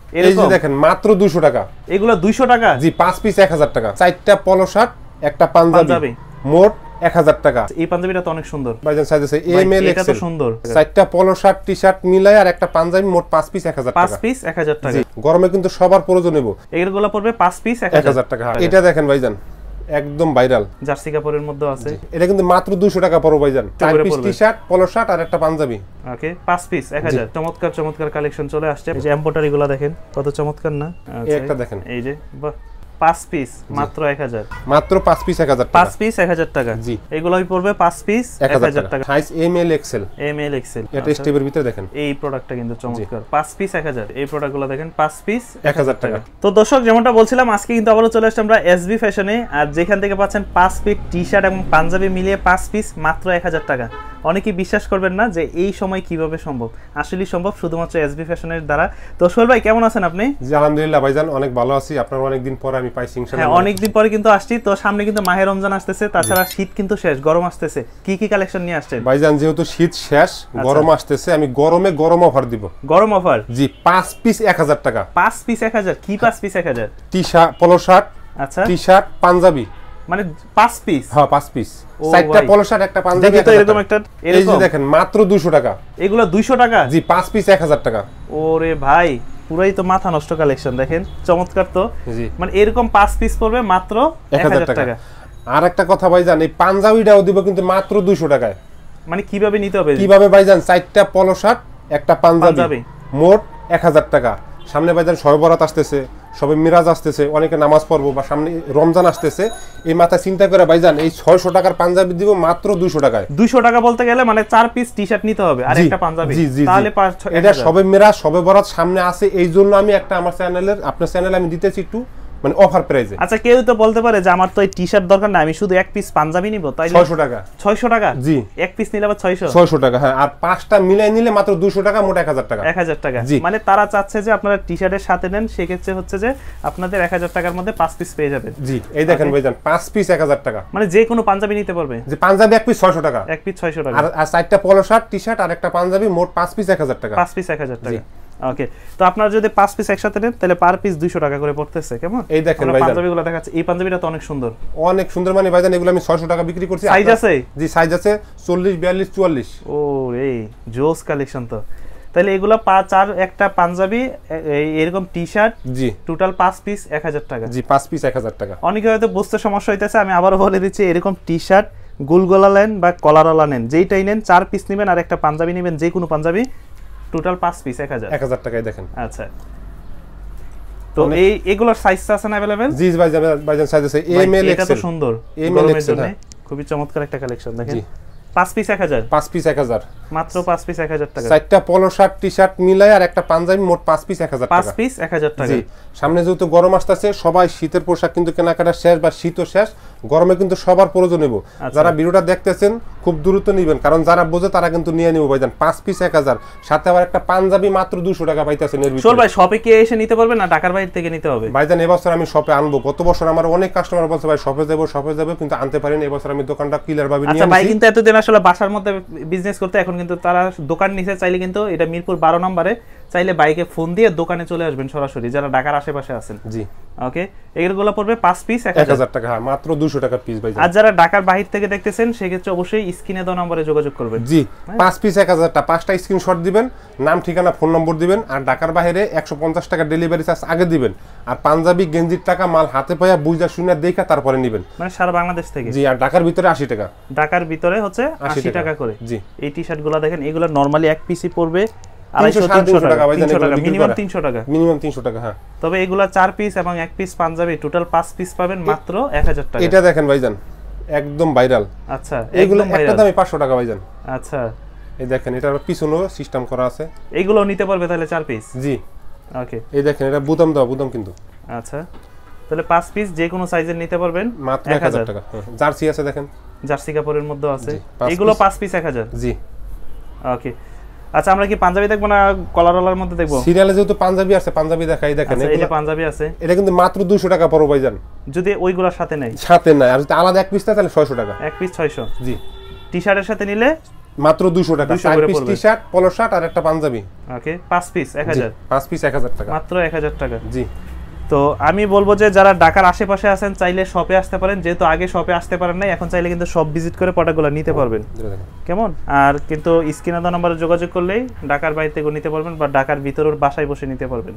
এই যে দেখেন মাত্র 200 টাকা। এগুলো 200 টাকা? জি, 5 পিস 1000 টাকা। 4টা পলো শার্ট, একটা পাঞ্জাবি, মোট 1000 টাকা। এই পাঞ্জাবিটা তো অনেক সুন্দর ভাইজান, সাইজ আছে এম এল এটা তো সুন্দর। 4টা পলো শার্ট, টি-শার্ট মিলাই আর একটা পাঞ্জাবি, মোট 5 পিস 1000 টাকা। 5 পিস 1000 টাকা। গরমে কিন্তু সবার প্রয়োজন নেব। এগুলো পড়বে 5 পিস 1000 টাকা। এটা দেখেন ভাইজান, একদম ভাইরাল, জার্সি কাপড়ের মধ্যে আছে। এটা কিন্তু মাত্র 200 টাকা পড়বে ভাইজান। 4 পিস টি-শার্ট, পলো শার্ট আর একটা পাঞ্জাবি। ওকে, 5 পিস 1000। চমৎকার চমৎকার কালেকশন চলে আসছে। এই যে এমব্রয়ডারি গুলো দেখেন কত চমৎকার না। এই একটা দেখেন, এই যে বাহ, 5 পিস মাত্র 1000। মাত্র 5 পিস 1000 টাকা। 5 পিস 1000 টাকা। জি, এগুলোই পড়বে 5 পিস 1000 টাকা। Size M L XL. M L XL. এটা স্টেপের ভিতরে দেখেন। এই প্রোডাক্টটা কিন্তু চমৎকার। 5 পিস 1000। এই প্রোডাক্টগুলো দেখেন 5 পিস 1000 টাকা। তো দর্শক, যেমনটা বলছিলাম, আজকে কিন্তু আবারো চলে আসছে আমরা এসবি ফ্যাশনে। আর যেখান থেকে পাচ্ছেন 5 পিস টি-শার্ট এবং পাঞ্জাবি মিলিয়ে 5 পিস মাত্র 1000 টাকা। অনেকেই বিশ্বাস করবেন না যে এই সময় কিভাবে সম্ভব। আসলেই সম্ভব শুধুমাত্র এসবি ফ্যাশনের দ্বারা। তো সোহেল ভাই, কেমন আছেন আপনি? জি আলহামদুলিল্লাহ ভাইজান, অনেক ভালো আছি। আপনার অনেকদিন পরে আমি পাইছি ইনশাআল্লাহ। হ্যাঁ, অনেকদিন পরে কিন্তু আসছি। তো সামনে কিন্তু মাহে রমজান আসতেছে, তাছাড়া শীত কিন্তু শেষ, গরম আসতেছে। কি কি কালেকশন নিয়ে আসছেন ভাইজান? যেহেতু শীত শেষ, গরম আসতেছে, আমি গরমে গরম অফার দিব। গরম অফার? জি, 5 পিস 1000 টাকা। 5 পিস 1000? কি 5 পিস 1000? টি-শার্ট, পলো শার্ট, আচ্ছা, টি-শার্ট, পাঞ্জাবি, মানে 5 পিস? হ্যাঁ, 5 পিস। 4টা পলো শার্ট, একটা পাঞ্জাবি। দেখি তো এরকম একটা। এই যে দেখেন, মাত্র 200 টাকা। এগুলো 200 টাকা? জি, 5 পিস 1000 টাকা। ওরে ভাই, পুরাই তো মাথা নষ্ট কালেকশন। দেখেন চমৎকার তো। জি, মানে এরকম 5 পিস পড়বে মাত্র 1000 টাকা। আর একটা কথা ভাইজান, এই পাঞ্জাবিটাও দিব কিন্তু মাত্র 200 টাকায়। মানে কিভাবে নিতে হবে? কিভাবে ভাইজান? 4টা পলো শার্ট, একটা পাঞ্জাবি, মোট 1000 টাকা। সামনে ভাইজান শবে বরাত আসতেছে, সবে মিরাজ আসতেছে, অনেকে নামাজ পড়বো, বা সামনে রমজান আসতেছে। এই মাথা চিন্তা করে ভাইজান এই 600 টাকার পাঞ্জাবি দিব মাত্র 200 টাকায়। 200 টাকা বলতে গেলে মানে 4 পিস টি-শার্ট নিতে হবে আর একটা পাঞ্জাবি, তাহলে এটা সবে মিরাজ, সবে বরাত সামনে আছে, এই জন্য আমি একটা আমার চ্যানেলের, আপনার চ্যানেলে আমি দিতেছি একটু মানে অফার প্রাইসে। আচ্ছা, কেউ তো বলতে পারে যে আমার তো এই টি-শার্ট দরকার না, আমি শুধু এক পিস পাঞ্জাবি নিব, তাই 600 টাকা। 600 টাকা? জি, এক পিস নিলে আবার 600 টাকা। হ্যাঁ, আর 5টা মিলাই নিলে মাত্র 200 টাকা, মোট 1000 টাকা। 1000 টাকা। মানে তারা চাচ্ছে যে আপনারা টি-শার্টের সাথে নেন, সেক্ষেত্রে হচ্ছে যে আপনাদের 1000 টাকার মধ্যে 5 পিস পেয়ে যাবেন। জি, এই দেখেন ভাইজান, 5 পিস 1000 টাকা। মানে যে কোনো পাঞ্জাবি নিতে পারবে? যে পাঞ্জাবি এক পিস 600 টাকা। এক পিস 600 টাকা। আর 4টা পলো শার্ট, টি-শার্ট আর একটা পাঞ্জাবি, মোট 5 পিস 1000 টাকা। 5 পিস 1000 টাকা। ওকে, তো আপনারা যদি 5 পিস একসাথে নেন তাহলে পার পিস 200 টাকা করে পড়তেছে। কেমন? এই দেখেন ভাইজান, পাঞ্জাবিগুলো দেখাচ্ছে। এই পাঞ্জাবিটা তো অনেক সুন্দর। অনেক সুন্দর। মানে ভাইজান এগুলো আমি 600 টাকা বিক্রি করছি। সাইজ আছে? জি, সাইজ আছে 40, 42, 44। ও রে, জোস কালেকশন তো। তাহলে এগুলো 5 আর একটা পাঞ্জাবি, এরকম টি-শার্ট, জি, টোটাল 5 পিস 1000 টাকা। জি, 5 পিস 1000 টাকা। অনেকে হয়তো বুঝতে সমস্যা হইতেছে, আমি আবারও বলে দিচ্ছি, এরকম টি-শার্ট গোলগোলা নেন বা কলারওয়ালা নেন, যেইটাই নেন 4 পিস নেবেন আর একটা পাঞ্জাবি নেবেন, যে কোনো পাঞ্জাবি, টোটাল 5 পিস 1000 টাকায় দেখেন। আচ্ছা, তো এগুলোর সাইজ আছে না अवेलेबल? জি ভাইজান, সাইজ আছে এম এল এক্সেল। এটা তো সুন্দর, গরমের জন্য খুবই চমৎকার একটা কালেকশন। দেখেন 5 পিস 1000। 5 পিস 1000, মাত্র 5 পিস 1000 টাকা। 4টা পলো শার্ট, টি-শার্ট মিলাই আর একটা পাঞ্জাবি, মোট 5 পিস 1000 টাকা। 5 পিস 1000 টাকা। জি, সামনে যেহেতু গরম আসতেছে, সবাই শীতের পোশাক কিন্তু কেনাকাটা শেষ, বা শীতও শেষ, গরমে কিন্তু সবার প্রয়োজন নেব। যারা ভিডিওটা দেখতেছেন খুব দ্রুত নেবেন, কারণ যারা বোঝে তারা কিন্তু নিয়ে নেব ভাইজান। 5 পিস 1000, সাথে আবার একটা পাঞ্জাবি মাত্র 200 টাকা পাইতেছেন। এর ভিতরে ভাই শপে কে এসে নিতে পারবে না ঢাকার বাইরে থেকে নিতে হবে? ভাইজান এবছর আমি শপে আনবো। গত বছর আমার অনেক কাস্টমার বলছে ভাই শপে যাব, কিন্তু আনতে পারিনি। এবছর আমি দোকানটা ক্লিয়ার ভাবে নিয়ে আসছি। আচ্ছা ভাই, কিন্তু এতদিন আসলে বাসার মধ্যে বিজনেস করতে, এখন কিন্তু তারা দোকান নিচে, চাইলে কিন্তু এটা মিরপুর 12 নম্বরে, চাইলে বাইকে ফোন দিয়ে দোকানে চলে আসবেন সরাসরি, যারা ঢাকার আশেপাশে আছেন। জি, ওকে, এগুলো পড়বে 5 পিস 1000 টাকা। হ্যাঁ, মাত্র 200 টাকা পিস ভাই। আর যারা ঢাকার বাইরে থেকে দেখতেছেন, সেক্ষেত্রে অবশ্যই স্ক্রিনে দেওয়া নম্বরে যোগাযোগ করবেন। জি, 5 পিস 1000 টাকা, 5টা স্ক্রিনশট দিবেন, নাম, ঠিকানা, ফোন নম্বর দিবেন। আর ঢাকার বাইরে 150 টাকা ডেলিভারি চার্জ আগে দিবেন। আর পাঞ্জাবি, গেঞ্জির টাকা মাল হাতে পায়া বুঝা শুনে দেখা তারপরে নেবেন, মানে সারা বাংলাদেশ থেকে। জি, আর ঢাকার ভিতরে 80 টাকা। ঢাকার ভিতরে হচ্ছে 80 টাকা করে। জি, এই টি-শার্টগুলো দেখেন, এগুলো নরমালি এক পিসই পড়বে 250 টাকা, মিনিমাম 300 টাকা, মিনিমাম 300 টাকা। হ্যাঁ, তবে এগুলা 4 পিস এবং এক পিস পাঞ্জাবি, টোটাল 5 পিস পাবেন মাত্র 1000 টাকা। এটা দেখেন ভাইজান, একদম ভাইরাল। আচ্ছা, এগুলো একটা দামই 500 টাকা ভাইজান। আচ্ছা, এই দেখেন, এটার পিছনেও সিস্টেম করা আছে। এগুলো নিতে পারবে তাহলে 4 পিস? জি, ওকে, এই দেখেন, এটা বুতাম দাও, বুতাম কিন্তু। আচ্ছা, তাহলে 5 পিস যে কোনো সাইজের নিতে পারবেন মাত্র 1000 টাকা। জার্সি আছে দেখেন, জার্সি কাপড়ের মধ্যে আছে, এগুলো 5 পিস 1000। জি, ওকে। আচ্ছা, আমরা কি পাঞ্জাবি দেখব না কলারওয়ালার মধ্যে দেখব? সিরিয়ালে যেহেতু পাঞ্জাবি আছে, পাঞ্জাবি দেখাই। দেখেন, এটা পাঞ্জাবি আছে, এটা কিন্তু মাত্র 200 টাকা পড়বে ভাইজান, যদি ওইগুলোর সাথে নাই। সাথে নাই, আর যদি আলাদা এক পিস থাকে তাহলে 600 টাকা। এক পিস 600। জি, টি-শার্টের সাথে নিলে মাত্র 200 টাকা 4 পিস টি-শার্ট পলো শার্ট আর একটা পাঞ্জাবি ওকে 5 পিস 1000 5 পিস 1000 টাকা মাত্র 1000 টাকা জি তো আমি বলবো যে যারা ঢাকার আশেপাশে আছেন চাইলে শপে আসতে পারেন যেহেতু আগে শপে আসতে পারেন না এখন চাইলে কিন্তু শপ ভিজিট করে প্রোডাক্টগুলো নিতে পারবেন কেমন আর কিন্তু স্ক্রিনে দেওয়া নম্বরে যোগাযোগ করলেই ঢাকার বাইরে থেকে নিতে পারবেন বা ঢাকার ভিতরের বাসায় বসে নিতে পারবেন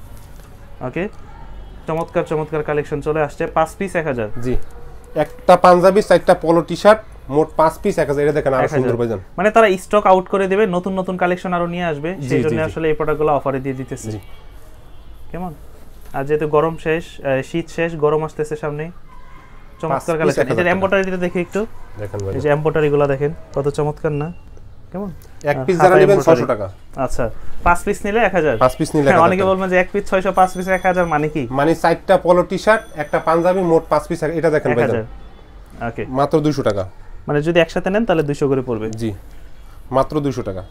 ওকে চমৎকার চমৎকার কালেকশন চলে আসছে 5 পিস 1000 জি একটা পাঞ্জাবি 4টা পলো টি-শার্ট মোট 5 পিস 1000 এটা দেখেন আরো সুন্দর ভাইজান মানে তারা স্টক আউট করে দেবে নতুন নতুন কালেকশন আরো নিয়ে আসবে সেজন্য আসলে এই প্রোডাক্টগুলো অফারে দিয়ে দিতেছে জি কেমন আর যেহেতু গরম শেষ শীত শেষ গরম আসতেছে সামনে চমৎকার কালেকশন এটা এমব্রয়ডারিটা দেখে একটু দেখেন ভাই এই যে এমব্রয়ডারিগুলো দেখেন কত চমৎকার না কেমন এক পিস যারা নেবেন 600 টাকা আচ্ছা 5 পিস নিলে 1000 5 পিস নিলে 1000 অনেকে বলবেন যে এক পিস 600 5 পিস 1000 মানে কি মানে 4টা পলো টি-শার্ট একটা পাঞ্জাবি মোট 5 পিস এটা দেখেন ভাইজান ওকে মাত্র 200 টাকা মানে যদি একসাথে নেন তাহলে 200 করে পড়বে জি মাত্র 200 টাকা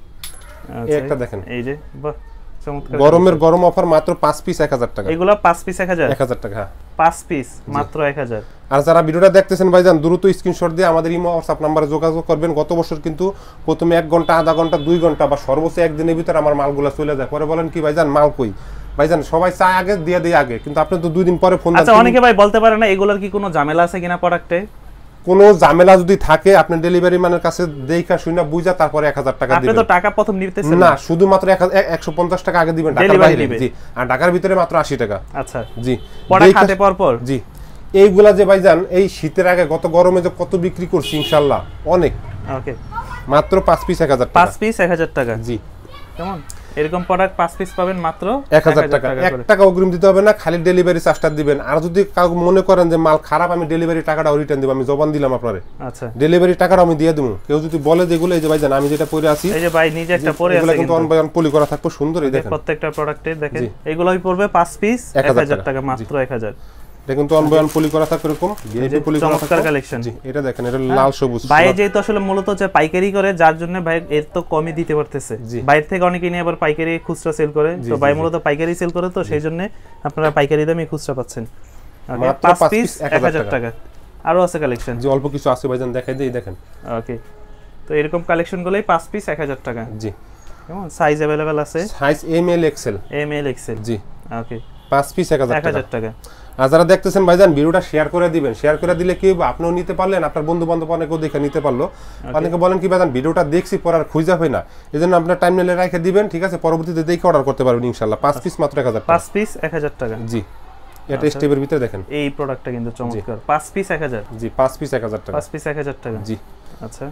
এই একটা দেখেন এই যে বাহ চমৎকার গরমের গরম অফার মাত্র 5 পিস 1000 টাকা এগুলা 5 পিস 1000 1000 টাকা 5 পিস মাত্র 1000 আর যারা ভিডিওটা দেখতেছেন ভাইজান দ্রুত স্ক্রিনশট দিয়ে আমাদের ইমো WhatsApp নম্বরে যোগাযোগ করবেন গত বছর কিন্তু প্রথমে 1 ঘন্টা আধা ঘন্টা 2 ঘন্টা বা সর্বোচ্চ একদিনের ভিতর আমার মালগুলো চলে যায় পরে বলেন কি ভাইজান মাল কই ভাইজান সবাই চায় আগে দিয়ে দেই আগে কিন্তু আপনি তো 2 দিন পরে ফোন আচ্ছা অনেকে ভাই বলতে পারে না এগুলোর কি কোনো ঝামেলা আছে কিনা প্রোডাক্টে কোনো ঝামেলা যদি থাকে আপনি ডেলিভারি ম্যানের কাছে দেখা শুনা বুঝা তারপরে 1000 টাকা দিবেন আপনি তো টাকা প্রথম নিতেছেন না শুধুমাত্র 150 টাকা আগে দিবেন ঢাকার বাইরে জি আর ঢাকার ভিতরে মাত্র 80 টাকা আচ্ছা জি প্রোডাক্ট হাতে পর জি এইগুলা যে ভাইজান এই শীতের আগে গত গরমে যে কত বিক্রি করছি ইনশাআল্লাহ অনেক ওকে মাত্র 5 পিস 1000 টাকা 5 পিস 1000 টাকা জি কেমন এরকম প্রোডাক্ট 5 পিস পাবেন মাত্র 1000 টাকা 1 টাকা অগ্রিম দিতে হবে না খালি ডেলিভারি চার্জটা দিবেন আর যদি কাউ মনে করেন যে মাল খারাপ আমি ডেলিভারি টাকাটা রিটার্ন দেব আমি জবান দিলাম আপনারে আচ্ছা ডেলিভারি টাকাটা আমি দিয়ে দেব কেউ যদি বলে যেগুলো এই যে ভাইজান আমি যেটা পরে আছি এই যে ভাই নিজে একটা পরে আছে এগুলো কিন্তু অনবায়ন পলি করা থাকবে সুন্দর এই দেখেন প্রত্যেকটা প্রোডাক্টে দেখেন এগুলোই পড়বে 5 পিস 1000 টাকা মাত্র 1000 দেখুন তো অনবয়ন পলি করা থাকে এরকম ভিআইপি পলি করা থাকে চমৎকার কালেকশন জি এটা দেখেন এটা লাল সবুজ ভাই যেহেতু আসলে মূলত যে পাইকারি করে যার জন্য ভাই এর তো কমই দিতে পারতেছে বাইরে থেকে অনেকে নিয়ে আবার পাইকারি খুচরা সেল করে তো ভাই মূলত পাইকারি সেল করে তো সেই জন্য আপনারা পাইকারি দামে খুচরা পাচ্ছেন ওকে 5 পিস 1000 টাকা আরো আছে কালেকশন জি অল্প কিছু আছে ভাইজান দেখাই দেই দেখেন ওকে তো এরকম কালেকশন গুলোই 5 পিস 1000 টাকা জি কেমন সাইজ अवेलेबल আছে সাইজ এম এল এক্সেল জি ওকে 5 পিস 1000 টাকা আর যারা দেখতেছেন ভাইজান ভিডিওটা শেয়ার করে দিবেন শেয়ার করে দিলে কি হবে আপনিও নিতে পারলেন আপনার বন্ধু বান্ধব অনেকেও দেখে নিতে পারলো অনেকে বলেন কি ভাইজান ভিডিওটা দেখছি পর আর খুঁজে হয় না এজন্য আপনার টাইমলাইনে রেখে দিবেন ঠিক আছে পরবর্তীতে দেখে অর্ডার করতে পারবেন ইনশাআল্লাহ 5 পিস মাত্র 1000 টাকা 5 পিস 1000 টাকা জি এটা স্টেপের ভিতরে দেখেন এই প্রোডাক্টটা কিন্তু চমৎকার 5 পিস 1000 জি 5 পিস 1000 টাকা 5 পিস 1000 টাকা জি আচ্ছা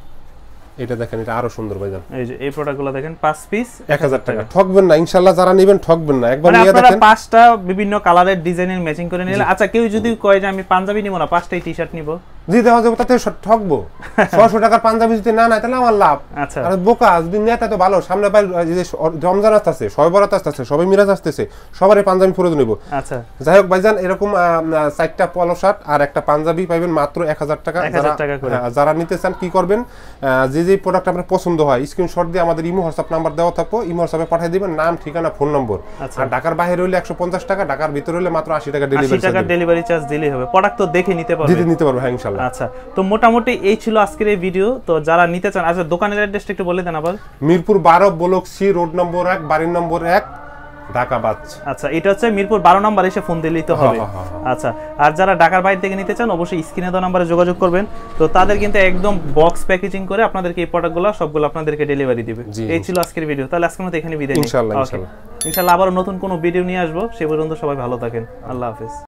এটা দেখেন এটা আরো সুন্দর ভাইজান এই যে এই প্রোডাক্টগুলো দেখেন 5 পিস 1000 টাকা ঠকবেন না ইনশাআল্লাহ যারা নেবেন ঠকবেন না একবার নিয়ে দেখেন আপনারা পাঁচটা বিভিন্ন কালারের ডিজাইনের ম্যাচিং করে নিলে আচ্ছা কেউ যদি কয় যে আমি পাঞ্জাবি নিব না পাঁচটাই টি-শার্ট নিব জি দেওয়া যাবে তাতে ঠকবো 600 টাকার পাঞ্জাবি যদি না তাহলে আমার লাভ আচ্ছা আর বোকা যদি নেতা তো ভালো সামনে ভাই যে রমজান আসছে শবে বরাত আসছে সবাই মিরাজ আসছে সবারই পাঞ্জাবি পরে নিব আচ্ছা যাই হোক ভাইজান এরকম 4টা পলো শার্ট আর একটা পাঞ্জাবি পাবেন মাত্র 1000 টাকা যারা নিতে চান কি করবেন যে যে প্রোডাক্ট আপনার পছন্দ হয় স্ক্রিনশট দিয়ে আমাদের ইমো WhatsApp নাম্বার দেওয়া থাকবো ইমো WhatsApp এ পাঠিয়ে দিবেন নাম ঠিকানা ফোন নম্বর আর ঢাকার বাইরে হইলে 150 টাকা ঢাকার ভিতরে হইলে মাত্র 80 টাকা ডেলিভারি চার্জ দিলেই হবে প্রোডাক্ট তো দেখে নিতে পারবে হ্যাঁ ইনশাআল্লাহ আচ্ছা তো মোটামুটি এই ছিল আজকের এই ভিডিও তো যারা নিতে চান আচ্ছা দোকানের অ্যাড্রেসটা একটু বলে দেন আবার Mirpur 12 block C road number 1 বাড়ি নম্বর 1 ঢাকা বাজ আচ্ছা এটা হচ্ছে মিরপুর 12 নম্বর এসে ফোন দিলেই তো হবে আচ্ছা আর যারা ঢাকার বাইরে থেকে নিতে চান অবশ্যই স্ক্রিনে দেওয়া নম্বরে যোগাযোগ করবেন তো তাদের কিন্তু একদম বক্স প্যাকেজিং করে আপনাদেরকে এই প্রোডাক্টগুলো সবগুলো আপনাদেরকে ডেলিভারি দিবে এই ছিল আজকের ভিডিও তাহলে আজকের মতো এখানে বিদায় নিই ইনশাআল্লাহ আবার নতুন কোনো ভিডিও নিয়ে আসবো সে পর্যন্ত সবাই ভালো থাকেন আল্লাহ হাফেজ